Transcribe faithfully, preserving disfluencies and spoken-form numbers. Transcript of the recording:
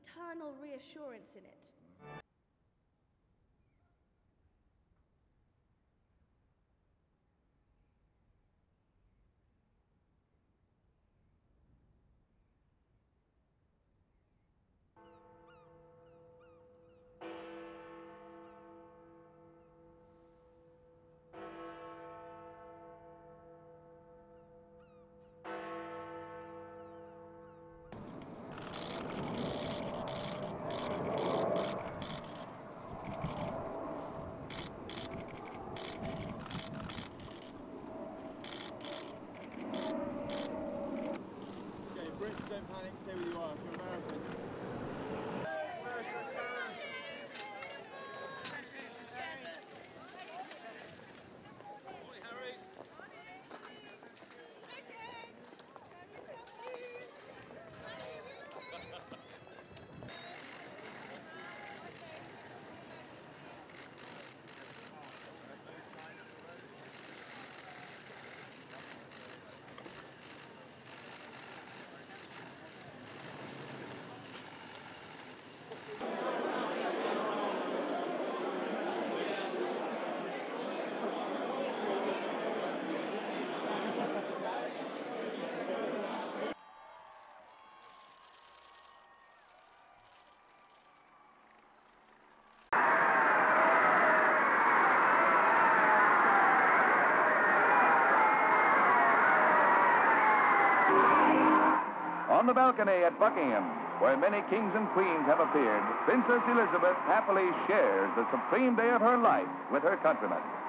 eternal reassurance in it. Don't panic, stay where you are. If you're American. Morning, Harry. On the balcony at Buckingham, where many kings and queens have appeared, Princess Elizabeth happily shares the supreme day of her life with her countrymen.